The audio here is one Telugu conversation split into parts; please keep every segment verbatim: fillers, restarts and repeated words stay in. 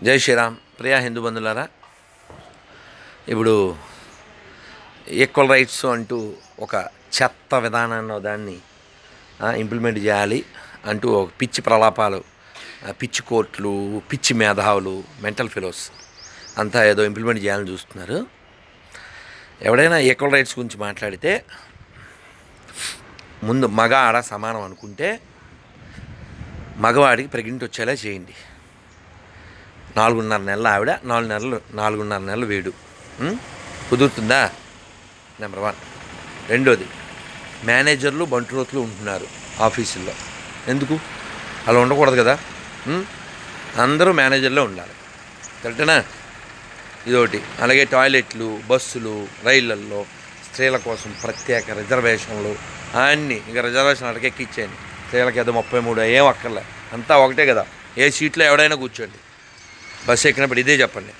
జై శ్రీరామ్. ప్రియా హిందూ బంధువులారా, ఇప్పుడు ఈక్వల్ రైట్స్ అంటూ ఒక చెత్త విధానాన్ని దాన్ని ఇంప్లిమెంట్ చేయాలి అంటూ ఒక పిచ్చి ప్రలాపాలు, పిచ్చి కోర్టులు, పిచ్చి మేధావులు, మెంటల్ ఫెలోస్ అంతా ఏదో ఇంప్లిమెంట్ చేయాలని చూస్తున్నారు. ఎవడైనా ఈక్వల్ రైట్స్ గురించి మాట్లాడితే ముందు మగ ఆడ సమానం అనుకుంటే మగవాడికి ప్రెగ్నెంట్ వచ్చేలా చేయండి. నాలుగున్నర నెలల ఆవిడ, నాలుగు నెలలు నాలుగున్నర నెలలు వీడు. కుదురుతుందా? Number one. రెండోది, మేనేజర్లు బంటురోతులు ఉంటున్నారు ఆఫీసుల్లో. ఎందుకు అలా ఉండకూడదు కదా? అందరూ మేనేజర్లో ఉండాలి, కరెక్టేనా? ఇదొకటి. అలాగే టాయిలెట్లు, బస్సులు, రైళ్ళల్లో స్త్రీల కోసం ప్రత్యేక రిజర్వేషన్లు అన్నీ. ఇంకా రిజర్వేషన్ అటకెక్కిచ్చేయండి. స్త్రీలకి ఏదో ముప్పై మూడు ఏం అక్కర్లే, అంతా ఒకటే కదా. ఏ సీట్లో ఎవడైనా కూర్చోండి. బస్సు ఎక్కినప్పుడు ఇదే చెప్పండి.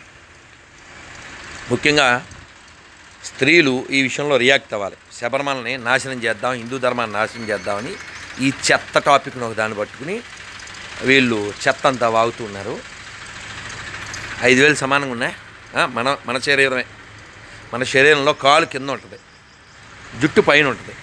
ముఖ్యంగా స్త్రీలు ఈ విషయంలో రియాక్ట్ అవ్వాలి. శబరిమలని నాశనం చేద్దాం, హిందూ ధర్మాన్ని నాశనం చేద్దామని ఈ చెత్త టాపిక్ను ఒక దాన్ని పట్టుకుని వీళ్ళు చెత్త అంతా వాగుతూ ఉన్నారు. ఐదు వేలు సమానంగా ఉన్నాయి. మన మన శరీరమే. మన శరీరంలో కాలు కింద ఉంటుంది, జుట్టు పైన ఉంటుంది.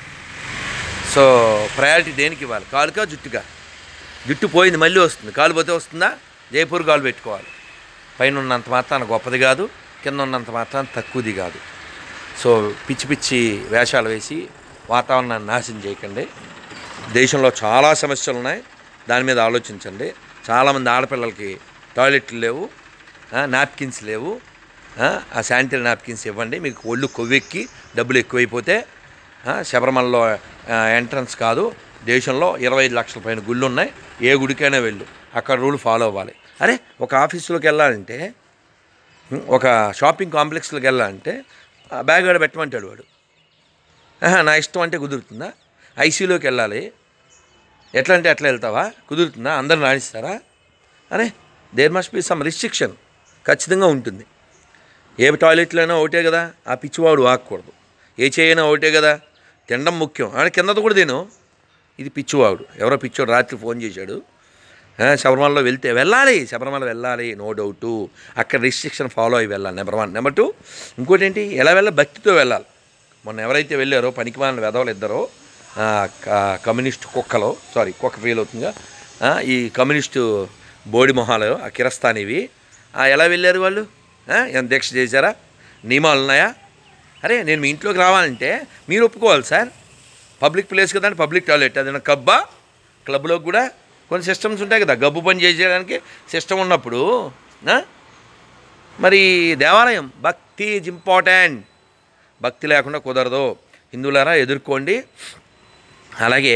సో ప్రయారిటీ దేనికి ఇవ్వాలి? కాలుకా జుట్టుగా? జుట్టు పోయింది మళ్ళీ వస్తుంది, కాలు పోతే వస్తుందా? జైపూర్ కాలు పెట్టుకోవాలి. పైన ఉన్నంత మాత్రాన గొప్పది కాదు, కింద ఉన్నంత మాత్రాన తక్కువది కాదు. సో పిచ్చి పిచ్చి వేషాలు వేసి వాతావరణాన్ని నాశనం చేయకండి. దేశంలో చాలా సమస్యలు ఉన్నాయి, దాని మీద ఆలోచించండి. చాలామంది ఆడపిల్లలకి టాయిలెట్లు లేవు, నాప్కిన్స్ లేవు. ఆ శానిటరీ నాప్కిన్స్ ఇవ్వండి. మీకు ఒళ్ళు కొవ్వెక్కి డబ్బులు ఎక్కువైపోతే శబరిమలలో ఎంట్రన్స్ కాదు, దేశంలో ఇరవై ఐదు లక్షల పైన గుళ్ళు ఉన్నాయి. ఏ గుడికైనా వెళ్ళు, అక్కడ రూల్ ఫాలో అవ్వాలి. అరే, ఒక ఆఫీసులోకి వెళ్ళాలంటే, ఒక షాపింగ్ కాంప్లెక్స్లోకి వెళ్ళాలంటే బ్యాగ్ ఆడ పెట్టమంటాడు వాడు. నా ఇష్టం అంటే కుదురుతుందా? ఐసీయూలోకి వెళ్ళాలి, ఎట్లా అంటే ఎట్లా వెళ్తావా? కుదురుతుందా? అందరూ రాణిస్తారా? అరే, there must be some restriction ఖచ్చితంగా ఉంటుంది. ఏ టాయిలెట్లో అయినా ఒకటే కదా, ఆ పిచ్చివాడు వాక్కూడదు. ఏ చేయైనా ఒకటే కదా, తినడం ముఖ్యం. ఆడ కిందతో కూడా తిను. ఇది పిచ్చివాడు. ఎవరో పిచ్చివాడు రాత్రి ఫోన్ చేశాడు. శబరిమలలో వెళ్తే వెళ్ళాలి, శబరిమల వెళ్ళాలి, నో డౌటు. అక్కడ రిస్ట్రిక్షన్ ఫాలో అయ్యి వెళ్ళాలి, నెంబర్ వన్. నెంబర్ టూ, ఇంకోటి ఏంటి, ఎలా వెళ్ళాలి? భక్తితో వెళ్ళాలి. మొన్న ఎవరైతే వెళ్ళారో పనికిమాలిన వెధవలు ఇద్దరో, కమ్యూనిస్టు కుక్కలో, సారీ కుక్క ఫెయిల్ అవుతుందిగా, ఈ కమ్యూనిస్టు బోడి మొహాలు, ఆ కిరస్తానివి, ఎలా వెళ్ళారు వాళ్ళు? ఏం దీక్ష చేశారా? నియమాలు ఉన్నాయా? అరే, నేను మీ ఇంట్లోకి రావాలంటే మీరు ఒప్పుకోవాలి సార్. పబ్లిక్ ప్లేస్ కదా, పబ్లిక్ టాయిలెట్, అదైనా క్లబ్బా? క్లబ్లో కూడా కొన్ని సిస్టమ్స్ ఉంటాయి కదా, గబ్బు పని చేసేయడానికి సిస్టమ్ ఉన్నప్పుడు. మరి దేవాలయం, భక్తి ఈజ్ ఇంపార్టెంట్. భక్తి లేకుండా కుదరదు. హిందువులారా, ఎదుర్కోండి. అలాగే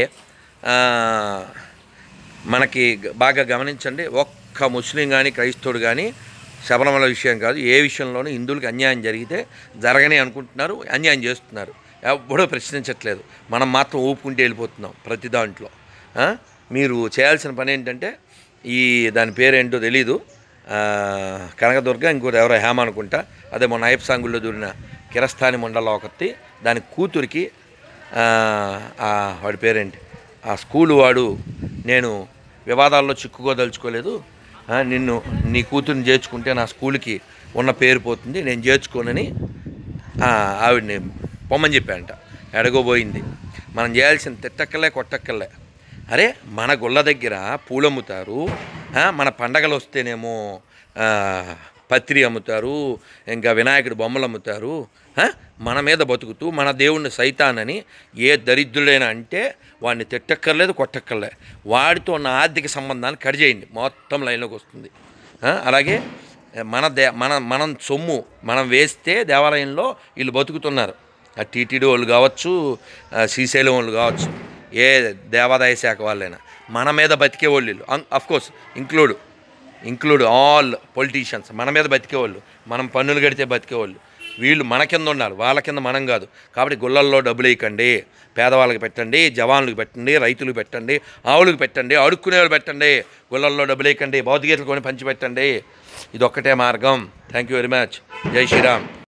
మనకి బాగా గమనించండి, ఒక్క ముస్లిం కానీ క్రైస్తవుడు కానీ శబరిమల విషయం కాదు, ఏ విషయంలోనూ హిందువులకు అన్యాయం జరిగితే జరగని అనుకుంటున్నారు, అన్యాయం చేస్తున్నారు. ఎప్పుడూ ప్రశ్నించట్లేదు. మనం మాత్రం ఊపుకుంటూ వెళ్ళిపోతున్నాం ప్రతి దాంట్లో. మీరు చేయాల్సిన పని ఏంటంటే, ఈ దాని పేరేంటో తెలీదు, కనకదుర్గ, ఇంకోటి ఎవరో హేమ అనుకుంటా, అదే మొన్న అయ్యప్ప సాంగుల్లో దూరిన కిరస్థాని మండలం ఒకటి, దాని కూతురికి వాడి పేరేంటి, ఆ స్కూలు వాడు, నేను వివాదాల్లో చిక్కుకోదలుచుకోలేదు, నిన్ను నీ కూతుర్ని చేర్చుకుంటే నా స్కూల్కి ఉన్న పేరు పోతుంది, నేను చేర్చుకోనని ఆవిడని పొమ్మని చెప్పాడంట. ఎడగోబోయింది. మనం చేయాల్సిన తిట్టక్కలే కొట్టక్కలే. అరే, మన గుళ్ళ దగ్గర పూలు అమ్ముతారు, మన పండగలు వస్తేనేమో పత్రి అమ్ముతారు, ఇంకా వినాయకుడి బొమ్మలు అమ్ముతారు. మన మీద బతుకుతూ మన దేవుణ్ణి సైతానని ఏ దరిద్రుడైనా అంటే వాడిని తిట్టక్కర్లేదు, కొట్టక్కర్లేదు. వాడితో ఉన్న ఆర్థిక సంబంధాన్ని కట్ చేయండి, మొత్తం లైన్లోకి వస్తుంది. అలాగే మన దే మన మనం సొమ్ము మనం వేస్తే దేవాలయంలో వీళ్ళు బతుకుతున్నారు. ఆ టీటీడీ వాళ్ళు కావచ్చు, శ్రీశైలం వాళ్ళు కావచ్చు, ఏ దేవాదాయ శాఖ వాళ్ళైనా మన మీద బతికే వాళ్ళు వీళ్ళు. Of course include include all politicians. మన మీద బతికేవాళ్ళు, మనం పన్నులు కడితే బతికేవాళ్ళు. వీళ్ళు మన కింద ఉండాలి, వాళ్ళ కింద మనం కాదు. కాబట్టి గుళ్ళల్లో డబ్బులు వేయకండి, పేదవాళ్ళకి పెట్టండి, జవాన్లకు పెట్టండి, రైతులకు పెట్టండి, ఆవులకు పెట్టండి, అడుక్కునే వాళ్ళు పెట్టండి. గుళ్ళల్లో డబ్బులు వేయకండి, భౌతికతలు కొని పంచి పెట్టండి. ఇది ఒక్కటే మార్గం. Thank you very much. జై శ్రీరామ్.